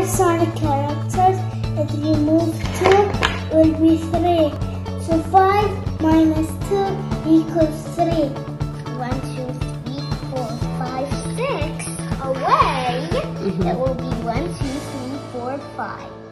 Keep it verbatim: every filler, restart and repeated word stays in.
five solid characters. If you move two, it will be three. So five minus two equals three. One, two, three, four, five, six. Away. Mm-hmm. That will be one, two, three, four, five.